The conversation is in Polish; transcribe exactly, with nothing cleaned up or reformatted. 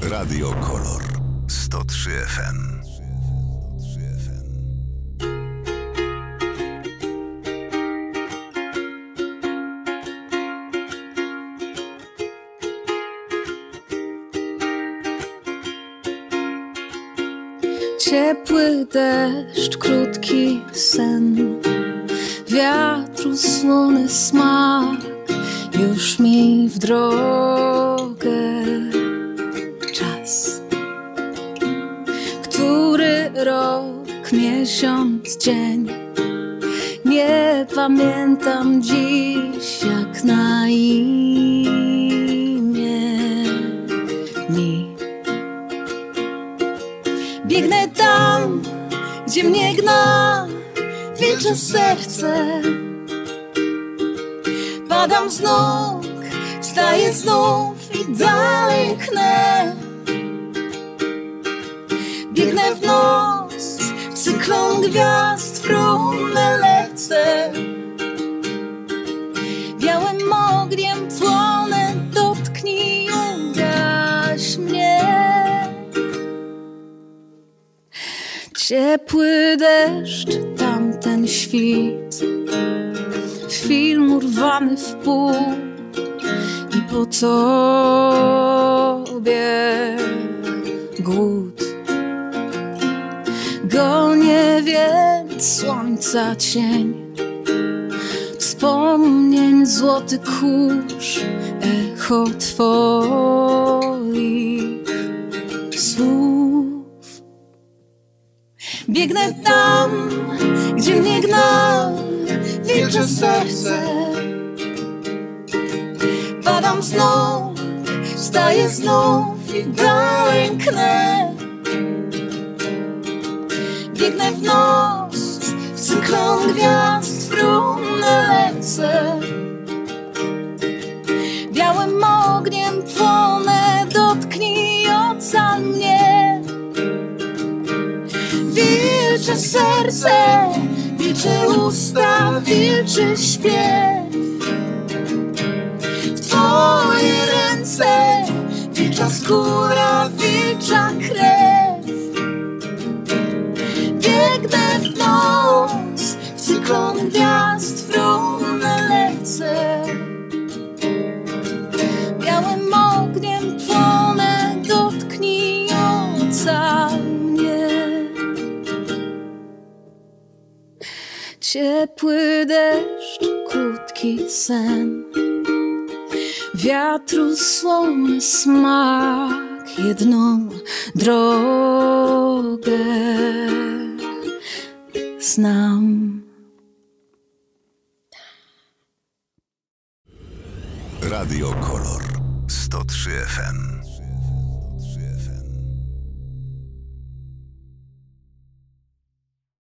Radio Kolor sto trzy F M. Ciepły deszcz, krótki sen, wiatru słony smak, już mi w drogę czas. Który rok, miesiąc, dzień, nie pamiętam dziś jak na imię mi. Biegnę tam, gdzie mnie gna wilcze serce. Padam z nóg, wstaję znów i dalej knę. Biegnę w noc, w cyklon gwiazd, w rumę lecę. Białym ogniem płonę, dotknij, ugaś mnie. Ciepły deszcz, tamten świt, film urwany w pół i po tobie głód. Gonię więc słońca cień, wspomnień złoty kurz, echo twoich słów. Biegnę tam, gdzie mnie gna wilcze serce. Padam z nóg, wstaję znów i dalej knę. Biegnę w noc, w cyklon gwiazd, w rumę lecę. Białym ogniem płonę, dotknij, ocal mnie. Wilcze serce, wilcze usta, wilczy śpiew. W twoje ręce wilcza skóra, wilcza krew. Biegnę w noc, w cyklon gwiazd, w rumę lecę. Białym ogniem płonę, dotknij, ocal mnie. Ciepły deszcz, krótki sen, wiatru słony smak, jedną drogę znam. Radio Kolor sto trzy F M.